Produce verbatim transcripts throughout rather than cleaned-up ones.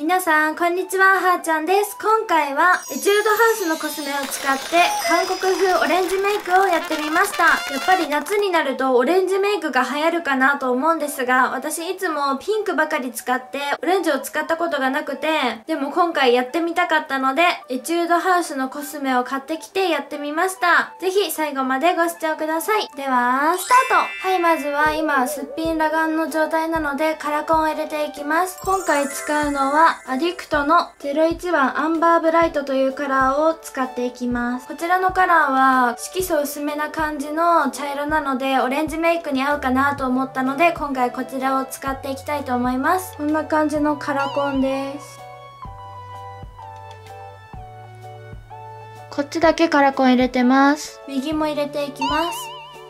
皆さんこんにちは、はーちゃんです。今回はエチュードハウスのコスメを使って韓国風オレンジメイクをやってみました。やっぱり夏になるとオレンジメイクが流行るかなと思うんですが、私いつもピンクばかり使ってオレンジを使ったことがなくて、でも今回やってみたかったのでエチュードハウスのコスメを買ってきてやってみました。ぜひ最後までご視聴ください。ではスタート。はい、まずは今すっぴん裸眼の状態なのでカラコンを入れていきます。今回使うのはアディクトのゼロいちばんアンバーブライトというカラーを使っていきます。こちらのカラーは色素薄めな感じの茶色なのでオレンジメイクに合うかなと思ったので、今回こちらを使っていきたいと思います。こんな感じのカラコンです。こっちだけカラコン入れてます。右も入れていきます。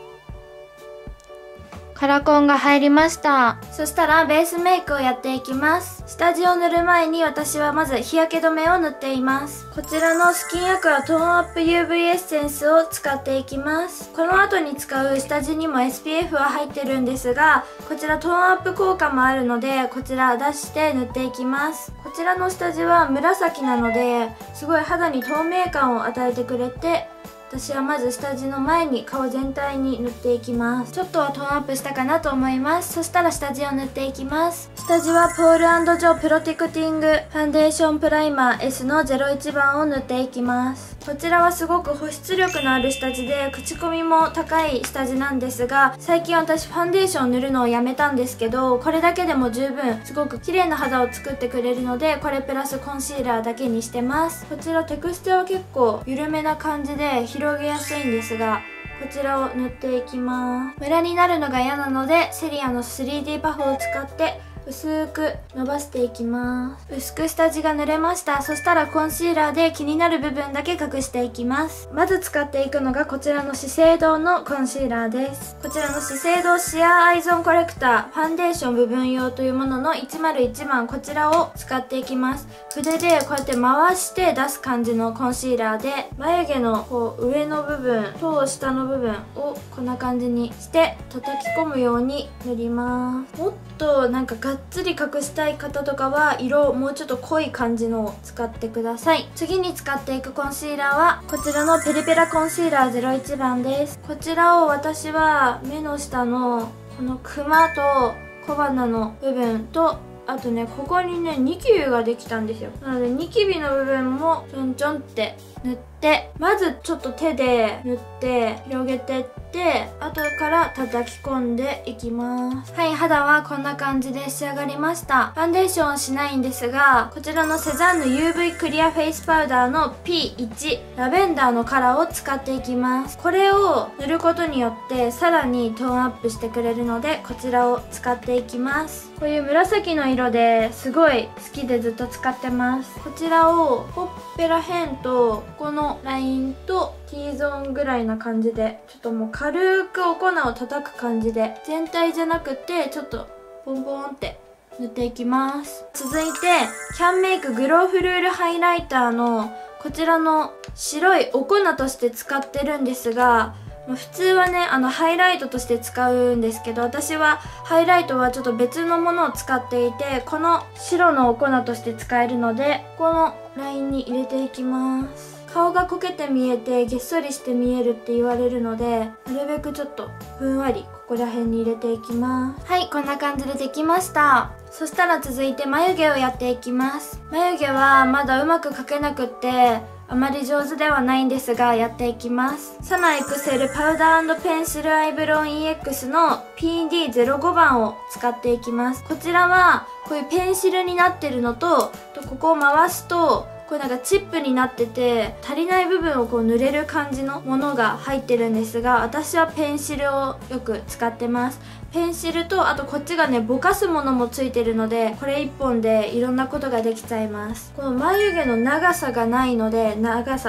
カラコンが入りました。そしたらベースメイクをやっていきます。下地を塗る前に私はまず日焼け止めを塗っています。こちらのスキンアクアトーンアップ ユーブイ エッセンスを使っていきます。この後に使う下地にも エスピーエフ は入ってるんですが、こちらトーンアップ効果もあるので、こちら出して塗っていきます。こちらの下地は紫なので、すごい肌に透明感を与えてくれて、私はまず下地の前に顔全体に塗っていきます。ちょっとはトーンアップしたかなと思います。そしたら下地を塗っていきます。下地はポール&ジョープロテクティングファンデーションプライマー エス のゼロいちばんを塗っていきます。こちらはすごく保湿力のある下地で口コミも高い下地なんですが、最近私ファンデーションを塗るのをやめたんですけど、これだけでも十分すごく綺麗な肌を作ってくれるので、これプラスコンシーラーだけにしてます。こちらテクスチャーは結構緩めな感じで広げやすいんですが、こちらを塗っていきます。ムラになるのが嫌なのでセリアの スリーディー パフを使って薄く伸ばしていきます。薄く下地が塗れました。そしたらコンシーラーで気になる部分だけ隠していきます。まず使っていくのがこちらの資生堂のコンシーラーです。こちらの資生堂シアーアイゾンコレクターファンデーション部分用というもののいちまるいちばん、こちらを使っていきます。筆でこうやって回して出す感じのコンシーラーで、眉毛のこう上の部分と下の部分をこんな感じにして叩き込むように塗ります。もっとなんかがっつり隠したい方とかは色をもうちょっと濃い感じのを使ってください。次に使っていくコンシーラーはこちらのペリペラコンシーラーゼロいちばんです。こちらを私は目の下のこのクマと小鼻の部分と、あとねここにねニキビができたんですよ。なのでニキビの部分もちょんちょんって塗って、まずちょっと手で塗って広げてって、後から叩き込んでいきます。はい、肌はこんな感じで仕上がりました。ファンデーションはしないんですが、こちらのセザンヌ ユーブイ クリアフェイスパウダーの ピーワン ラベンダーのカラーを使っていきます。これを塗ることによってさらにトーンアップしてくれるので、こちらを使っていきます。こういう紫の色ですごい好きでずっと使ってます。こちらをほっぺらへんとこのラインと T ゾーンぐらいな感じで、ちょっともう軽くお粉を叩く感じで、全体じゃなくてちょっとボンボンって塗っていきます。続いてキャンメイクグローフルールハイライターのこちらの白いお粉として使ってるんですが、普通はねあのハイライトとして使うんですけど、私はハイライトはちょっと別のものを使っていて、この白のお粉として使えるのでこのラインに入れていきます。顔がこけて見えてげっそりして見えるって言われるので、なるべくちょっとふんわりここら辺に入れていきます。はい、こんな感じでできました。そしたら続いて眉毛をやっていきます。眉毛はまだうまく描けなくってあまり上手ではないんですが、やっていきます。サナエクセルパウダー&ペンシルアイブロウ イーエックス の ピーディーゼロごばんを使っていきます。こちらはこういうペンシルになってるのと、ここを回すとこれなんかチップになってて足りない部分をこう塗れる感じのものが入ってるんですが、私はペンシルをよく使ってます。ペンシルとあとこっちがねぼかすものもついてるので、これいっぽんでいろんなことができちゃいます。この眉毛の長さがないので長さを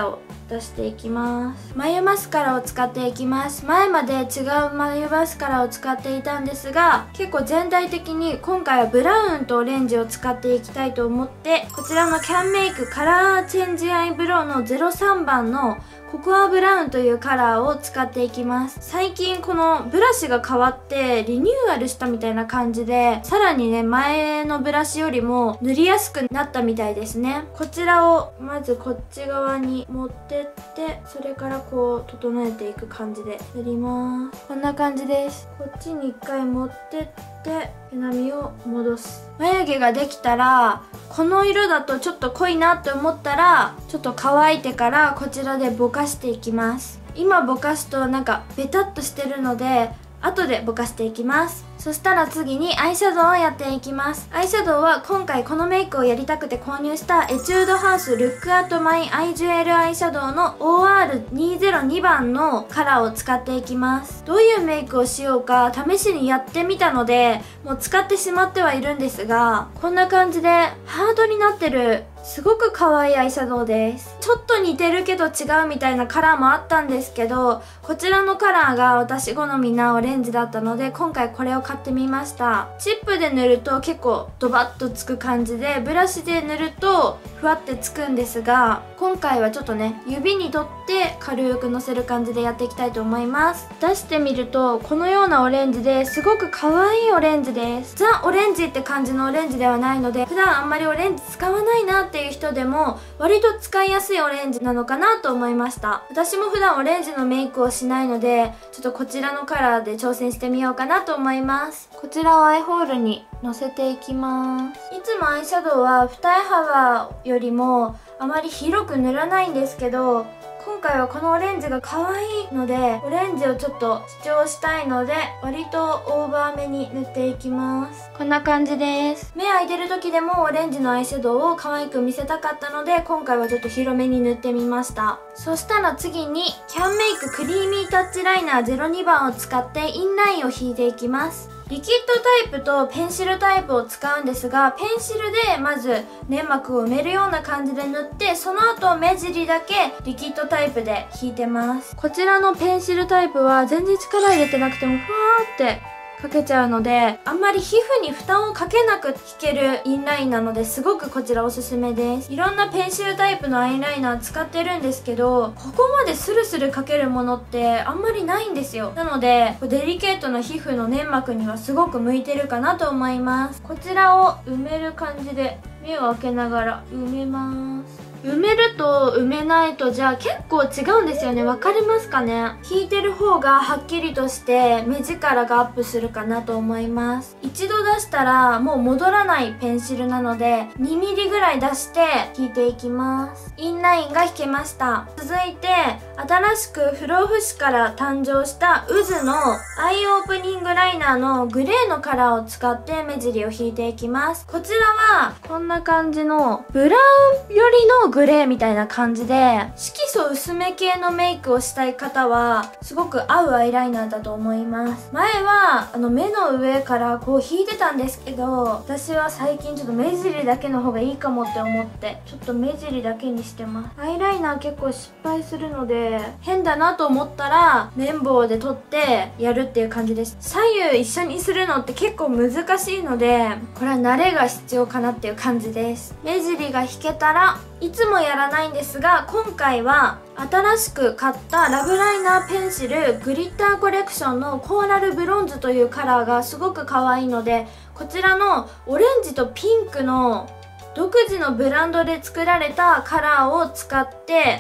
出していきます。眉マスカラを使っていきます。前まで違う眉マスカラを使っていたんですが、結構全体的に今回はブラウンとオレンジを使っていきたいと思って、こちらのキャンメイクカラーチェンジアイブロウのゼロさんばんのココアブラウンというカラーを使っていきます。最近このブラシが変わってリニューアルしたみたいな感じで、さらにね、前のブラシよりも塗りやすくなったみたいですね。こちらをまずこっち側に持ってって、それからこう整えていく感じで塗ります。こんな感じです。こっちに一回持ってって毛並みを戻す。眉毛ができたら、この色だとちょっと濃いなって思ったら、ちょっと乾いてからこちらでぼかしていきます。今ぼかすとなんかベタっとしてるので、後でぼかしていきます。そしたら次にアイシャドウをやっていきます。アイシャドウは今回このメイクをやりたくて購入したエチュードハウスルックアットマイアイジュエルアイシャドウの オーアールにゼロに 番のカラーを使っていきます。どういうメイクをしようか試しにやってみたので、もう使ってしまってはいるんですが、こんな感じでハードになってるすごく可愛いアイシャドウです。ちょっと似てるけど違うみたいなカラーもあったんですけど、こちらのカラーが私好みなオレンジだったので、今回これを買ってみました。チップで塗ると結構ドバッとつく感じで、ブラシで塗るとふわってつくんですが、今回はちょっとね、指に取って軽くのせる感じでやっていきたいと思います。出してみるとこのようなオレンジですごく可愛いオレンジです。ザ・オレンジって感じのオレンジではないので、普段あんまりオレンジ使わないなっていう人でも割と使いやすいオレンジなのかなと思いました。私も普段オレンジのメイクをしないので、ちょっとこちらのカラーで挑戦してみようかなと思います。こちらをアイホールにのせていきます。いつもアイシャドウは二重幅よりもあまり広く塗らないんですけど、今回はこのオレンジが可愛いので、オレンジをちょっと主張したいので、割とオーバーめに塗っていきます。こんな感じです。目開いてる時でもオレンジのアイシャドウを可愛く見せたかったので、今回はちょっと広めに塗ってみました。そしたら次にキャンメイククリーミータッチライナーゼロにばんを使ってインラインを引いていきます。リキッドタイプとペンシルタイプを使うんですが、ペンシルでまず粘膜を埋めるような感じで塗って、その後目尻だけリキッドタイプで引いてます。こちらのペンシルタイプは全然力入れてなくてもふわーってかけちゃうので、あんまり皮膚に負担をかけなく引けるインラインなので、すごくこちらおすすめです。いろんなペンシルタイプのアイライナー使ってるんですけど、ここまでスルスルかけるものってあんまりないんですよ。なのでデリケートな皮膚の粘膜にはすごく向いてるかなと思います。こちらを埋める感じで目を開けながら埋めます。埋めると埋めないとじゃあ結構違うんですよね。わかりますかね。引いてる方がはっきりとして目力がアップするかなと思います。一度出したらもう戻らないペンシルなので にミリ ぐらい出して引いていきます。インラインが引けました。続いて新しく不老不死から誕生した渦のアイオープニングライナーのグレーのカラーを使って目尻を引いていきます。こちらはこんな感じのブラウンよりのグレーみたいな感じで、色素薄め系のメイクをしたい方はすごく合うアイライナーだと思います。前はあの目の上からこう引いてたんですけど、私は最近ちょっと目尻だけの方がいいかもって思ってちょっと目尻だけにしてます。アイライナー結構失敗するので変だなと思ったら綿棒で取ってやるっていう感じです。左右一緒にするのって結構難しいので、これは慣れが必要かなっていう感じです。目尻が引けたら、いつもやらないんですが、今回は新しく買ったラブライナーペンシルグリッターコレクションのコーラルブロンズというカラーがすごく可愛いので、こちらのオレンジとピンクの独自のブランドで作られたカラーを使って、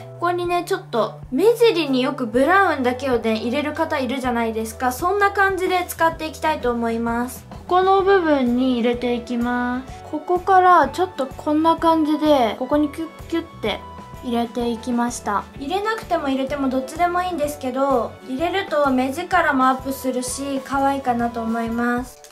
ここにねちょっと目尻によくブラウンだけをね入れる方いるじゃないですか。そんな感じで使っていきたいと思います。ここの部分に入れていきます。ここからちょっとこんな感じでここにキュッキュッて入れていきました。入れなくても入れてもどっちでもいいんですけど、入れると目力もアップするし可愛いかなと思います。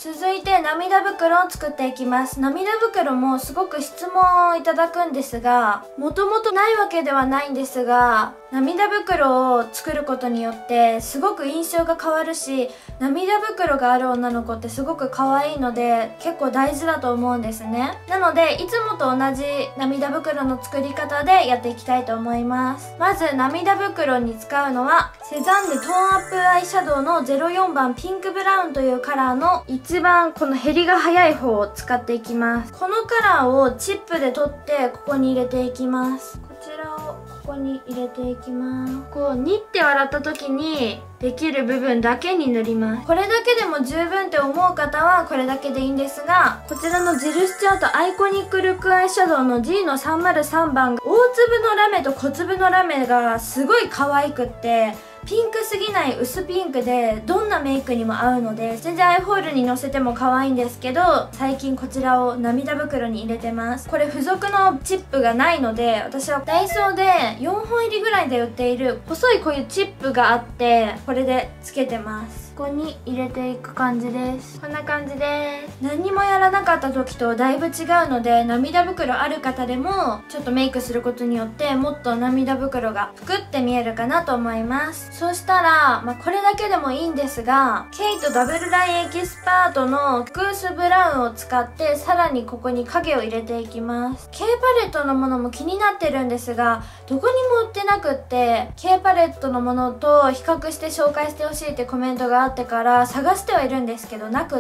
続いて涙袋を作っていきます。涙袋もすごく質問をいただくんですが、もともとないわけではないんですが、涙袋を作ることによってすごく印象が変わるし、涙袋がある女の子ってすごく可愛いので結構大事だと思うんですね。なのでいつもと同じ涙袋の作り方でやっていきたいと思います。まず涙袋に使うのはセザンヌトーンアップアイシャドウのゼロよんばんピンクブラウンというカラーの一番この減りが早い方を使っていきます。このカラーをチップで取ってここに入れていきます。こちらをここに入れていきます。こうニッて笑った時にできる部分だけに塗ります。これだけでも十分って思う方はこれだけでいいんですが、こちらのジルスチュアートアイコニックルックアイシャドウの ジー のさんまるさんばんが大粒のラメと小粒のラメがすごい可愛くって、ピンクすぎない薄ピンクでどんなメイクにも合うので、全然アイホールにのせても可愛いんですけど、最近こちらを涙袋に入れてます。これ付属のチップがないので、私はダイソーでよんほん入りぐらいで売っている細いこういうチップがあって、これでつけてます。ここに入れていく感じです。こんな感じです。何にもやらなかった時とだいぶ違うので、涙袋ある方でもちょっとメイクすることによってもっと涙袋がぷくって見えるかなと思います。そしたら、まあ、これだけでもいいんですが、ケイトダブルラインエキスパートのクースブラウンを使ってさらにここに影を入れていきます。 K パレットのものも気になってるんですが、どこにも売ってなくって K パレットのものと比較して紹介してほしいってコメントがあってから探してはいるんですけど、なくって、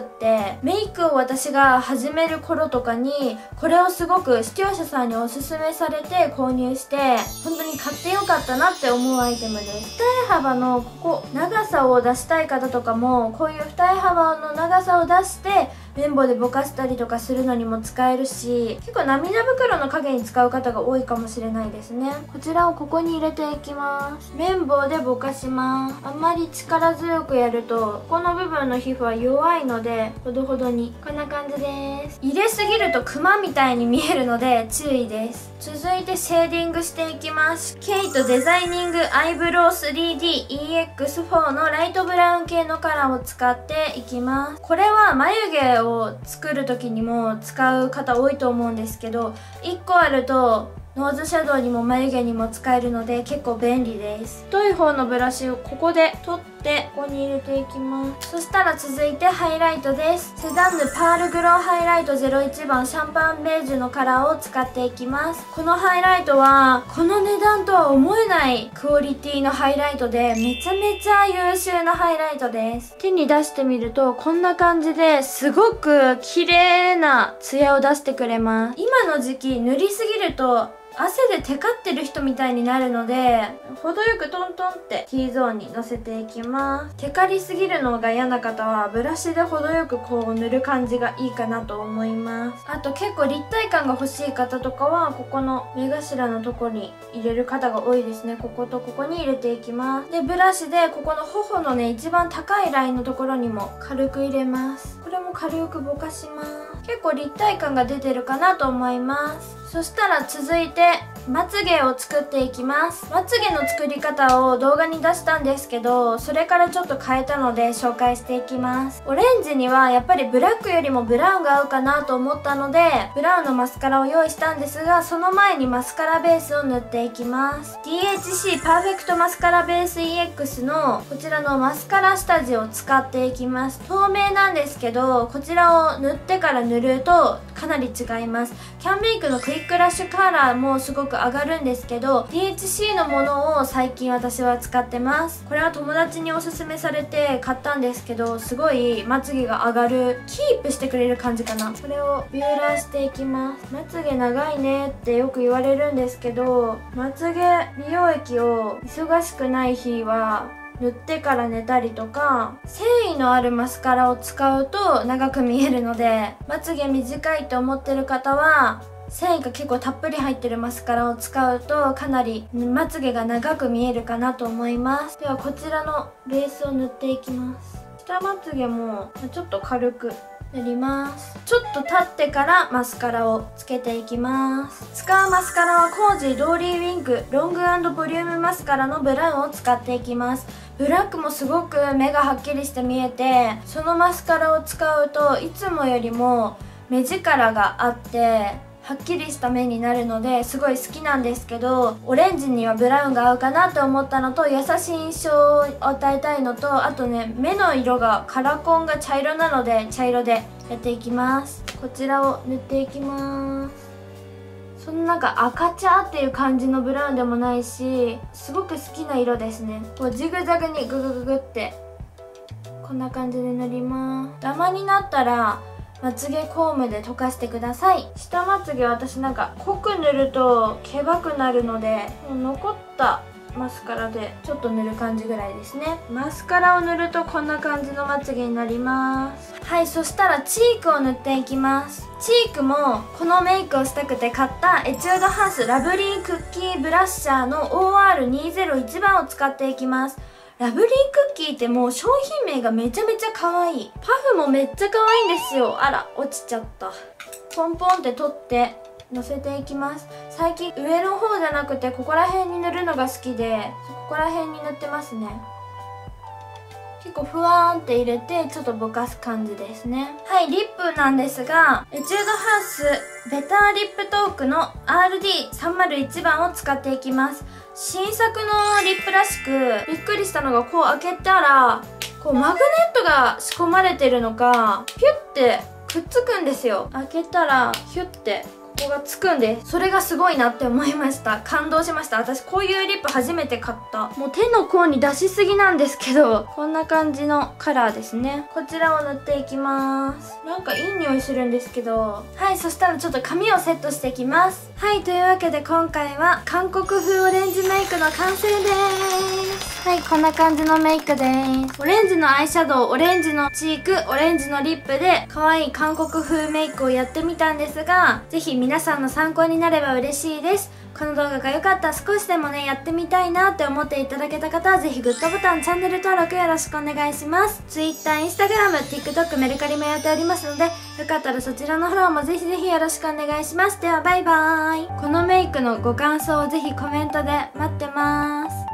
メイクを私が始める頃とかにこれをすごく視聴者さんにおすすめされて購入して、本当に買ってよかったなって思うアイテムです。二重幅のここ長さを出したい方とかも、こういう二重幅の長さを出して綿棒でぼかしたりとかするのにも使えるし、結構涙袋の影に使う方が多いかもしれないですね。こちらをここに入れていきます。綿棒でぼかします。あんまり力強くやるとここの部分の皮膚は弱いので、ほどほどにこんな感じです。入れすぎるとクマみたいに見えるので注意です。続いてシェーディングしていきます。ケイトデザイニングアイブロウ スリーディーイーエックスフォー のライトブラウン系のカラーを使っていきます。これは眉毛を作る時にも使う方多いと思うんですけど、いっこあるとノーズシャドウにも眉毛にも使えるので結構便利です。太い方のブラシをここで取ってここに入れていきます。そしたら続いてハイライトです。セザンヌパールグローハイライトゼロいちばんシャンパンベージュのカラーを使っていきます。このハイライトはこの値段とは思えないクオリティのハイライトで、めちゃめちゃ優秀なハイライトです。手に出してみるとこんな感じですごく綺麗なツヤを出してくれます。今の時期塗りすぎると汗でテカってる人みたいになるので、程よくトントンって T ゾーンにのせていきます。テカりすぎるのが嫌な方はブラシで程よくこう塗る感じがいいかなと思います。あと結構立体感が欲しい方とかはここの目頭のとこに入れる方が多いですね。こことここに入れていきます。でブラシでここの頬のね一番高いラインのところにも軽く入れます。これも軽くぼかします。結構立体感が出てるかなと思います。そしたら続いてまつげを作っていきます。まつげの作り方を動画に出したんですけど、それからちょっと変えたので紹介していきます。オレンジにはやっぱりブラックよりもブラウンが合うかなと思ったので、ブラウンのマスカラを用意したんですが、その前にマスカラベースを塗っていきます。 ディーエイチシー パーフェクトマスカラベース イーエックス のこちらのマスカラ下地を使っていきます。透明なんですけど、こちらを塗ってから塗るとかなり違います。キャンメイクのクイックラッシュカラーもすごく上がるんですけど、 ディーエイチシー のものを最近私は使ってます。これは友達におすすめされて買ったんですけど、すごいまつげが上がる、キープしてくれる感じかな。これをビューラーしていきます。まつげ長いねってよく言われるんですけど、まつげ美容液を忙しくない日は塗ってから寝たりとか、繊維のあるマスカラを使うと長く見えるので、まつげ短いと思ってる方は繊維が結構たっぷり入ってるマスカラを使うとかなりまつげが長く見えるかなと思います。ではこちらのベースを塗っていきます。下まつげもちょっと軽く塗ります。ちょっと経ってからマスカラをつけていきます。使うマスカラはコージーローリーウィンクロング&ボリュームマスカラのブラウンを使っていきます。ブラックもすごく目がはっきりして見えて、そのマスカラを使うといつもよりも目力があってはっきりした目になるのですごい好きなんですけど、オレンジにはブラウンが合うかなと思ったのと、優しい印象を与えたいのと、あとね目の色がカラコンが茶色なので茶色でやっていきます。こちらを塗っていきます。そんななんか赤茶っていう感じのブラウンでもないし、すごく好きな色ですね。こうジグザグにググググってこんな感じで塗ります。ダマになったらまつげコームで溶かしてください。下まつげは私なんか濃く塗るとけばくなるので、もう残ったマスカラでちょっと塗る感じぐらいですね。マスカラを塗るとこんな感じのまつげになります。はい、そしたらチークを塗っていきます。チークもこのメイクをしたくて買ったエチュードハウスラブリークッキーブラッシャーの オーアールにせんいち 番を使っていきます。ラブリークッキーってもう商品名がめちゃめちゃ可愛い。パフもめっちゃ可愛いんですよ。あら落ちちゃった。ポンポンって取ってのせていきます。最近上の方じゃなくてここら辺に塗るのが好きで、ここら辺に塗ってますね。結構ふわーんって入れてちょっとぼかす感じですね。はい、リップなんですがエチュードハウスベターリップトークの アールディーさんまるいち 番を使っていきます。新作のリップらしくびっくりしたのが、こう開けたらこうマグネットが仕込まれてるのかピュッてくっつくんですよ。開けたらヒュッてここがつくんです。それがすごいなって思いました。感動しました。私こういうリップ初めて買った。もう手の甲に出しすぎなんですけど、こんな感じのカラーですね。こちらを塗っていきます。なんかいい匂いするんですけど、はい、そしたらちょっと髪をセットしていきます。はい、というわけで今回は韓国風オレンジメイクの完成です。はい、こんな感じのメイクです。オレンジのアイシャドウ、オレンジのチーク、オレンジのリップで可愛い韓国風メイクをやってみたんですが、ぜひ皆さんの参考になれば嬉しいです。この動画が良かったら少しでもねやってみたいなって思っていただけた方はぜひグッドボタン、チャンネル登録よろしくお願いします。 Twitter、Instagram、TikTok、メルカリもやっておりますので、よかったらそちらのフォローもぜひぜひよろしくお願いします。ではバイバーイ。このメイクのご感想をぜひコメントで待ってます。